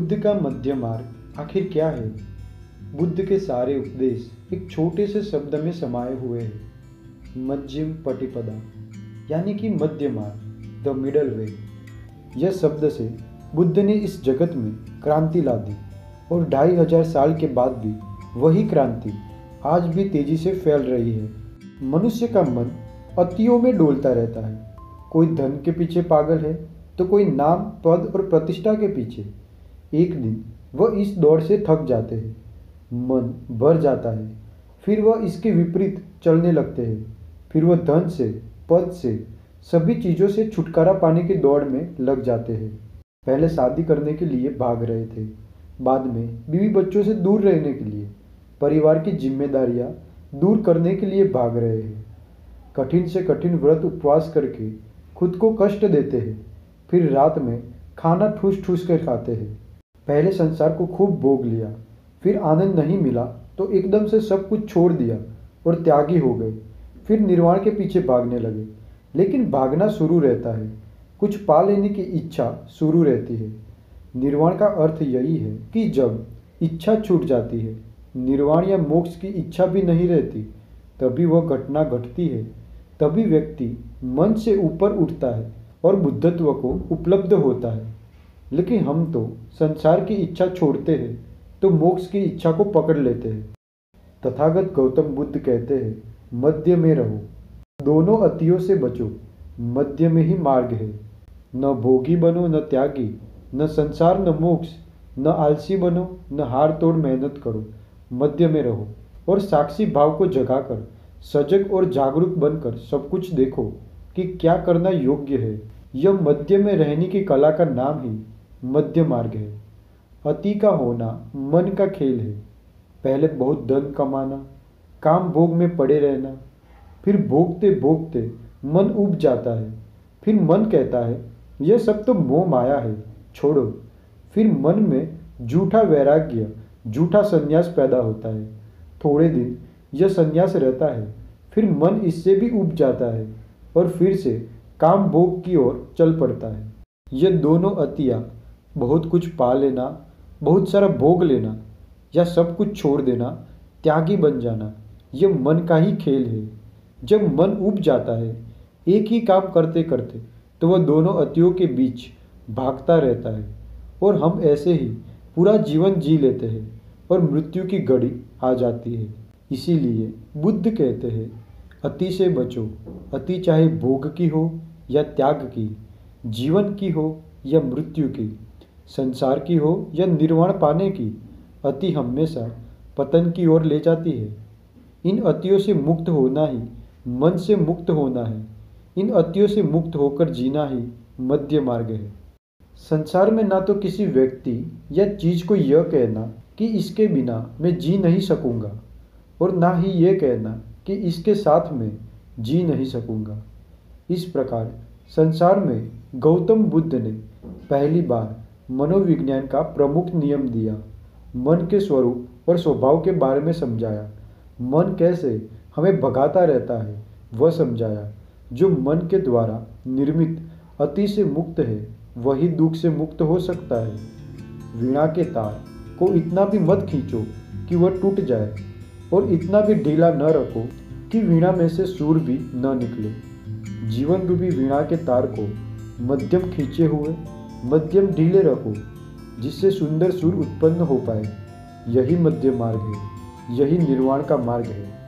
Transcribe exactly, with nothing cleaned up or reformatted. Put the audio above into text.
बुद्ध का मध्य मार्ग आखिर क्या है? बुद्ध के सारे उपदेश एक छोटे से शब्द में समाये हुए हैं, मध्यम पटिपदा, यानी कि मध्य मार्ग, द मिडल वे। यह शब्द से बुद्ध ने इस जगत में क्रांति ला दी और ढाई हजार साल के बाद भी वही क्रांति आज भी तेजी से फैल रही है। मनुष्य का मन अतियों में डोलता रहता है। कोई धन के पीछे पागल है तो कोई नाम, पद और प्रतिष्ठा के पीछे। एक दिन वह इस दौड़ से थक जाते हैं, मन भर जाता है, फिर वह इसके विपरीत चलने लगते हैं। फिर वह धन से, पद से, सभी चीज़ों से छुटकारा पाने की दौड़ में लग जाते हैं। पहले शादी करने के लिए भाग रहे थे, बाद में बीवी बच्चों से दूर रहने के लिए, परिवार की जिम्मेदारियां दूर करने के लिए भाग रहे हैं। कठिन से कठिन व्रत उपवास करके खुद को कष्ट देते हैं, फिर रात में खाना ठूस ठूस कर खाते हैं। पहले संसार को खूब भोग लिया, फिर आनंद नहीं मिला तो एकदम से सब कुछ छोड़ दिया और त्यागी हो गए। फिर निर्वाण के पीछे भागने लगे, लेकिन भागना शुरू रहता है, कुछ पा लेने की इच्छा शुरू रहती है। निर्वाण का अर्थ यही है कि जब इच्छा छूट जाती है, निर्वाण या मोक्ष की इच्छा भी नहीं रहती, तभी वह घटना घटती है। तभी व्यक्ति मन से ऊपर उठता है और बुद्धत्व को उपलब्ध होता है। लेकिन हम तो संसार की इच्छा छोड़ते हैं तो मोक्ष की इच्छा को पकड़ लेते हैं। तथागत गौतम बुद्ध कहते हैं, मध्य में रहो, दोनों अतियों से बचो, मध्य में ही मार्ग है। न भोगी बनो न त्यागी, न संसार न मोक्ष, न आलसी बनो न हार तोड़ मेहनत करो, मध्य में रहो और साक्षी भाव को जगाकर सजग और जागरूक बनकर सब कुछ देखो कि क्या करना योग्य है। यह मध्य में रहने की कला का नाम ही मध्य मार्ग है। अति का होना मन का खेल है। पहले बहुत धन कमाना, काम भोग में पड़े रहना, फिर भोगते भोगते मन उब जाता है। फिर मन कहता है यह सब तो मोह माया है, छोड़ो। फिर मन में झूठा वैराग्य, झूठा संन्यास पैदा होता है। थोड़े दिन यह संन्यास रहता है, फिर मन इससे भी उब जाता है और फिर से काम भोग की ओर चल पड़ता है। यह दोनों अतियाँ, बहुत कुछ पा लेना, बहुत सारा भोग लेना या सब कुछ छोड़ देना, त्यागी बन जाना, यह मन का ही खेल है। जब मन उब जाता है एक ही काम करते करते, तो वह दोनों अतियों के बीच भागता रहता है और हम ऐसे ही पूरा जीवन जी लेते हैं और मृत्यु की घड़ी आ जाती है। इसीलिए बुद्ध कहते हैं, अति से बचो। अति चाहे भोग की हो या त्याग की, जीवन की हो या मृत्यु की, संसार की हो या निर्वाण पाने की, अति हमेशा पतन की ओर ले जाती है। इन अतियों से मुक्त होना ही मन से मुक्त होना है। इन अतियों से मुक्त होकर जीना ही मध्य मार्ग है। संसार में ना तो किसी व्यक्ति या चीज़ को यह कहना कि इसके बिना मैं जी नहीं सकूंगा, और ना ही यह कहना कि इसके साथ में जी नहीं सकूंगा। इस प्रकार संसार में गौतम बुद्ध ने पहली बार मनोविज्ञान का प्रमुख नियम दिया, मन के स्वरूप और स्वभाव के बारे में समझाया। मन कैसे हमें भगाता रहता है वह समझाया। जो मन के द्वारा निर्मित अति से मुक्त है, वही दुख से मुक्त हो सकता है। वीणा के तार को इतना भी मत खींचो कि वह टूट जाए, और इतना भी ढीला न रखो कि वीणा में से सुर भी न निकले। जीवन रूपी वीणा के तार को मध्यम खींचे हुए, मध्यम ढीले रखो, जिससे सुंदर सुर उत्पन्न हो पाए। यही मध्य मार्ग है, यही निर्वाण का मार्ग है।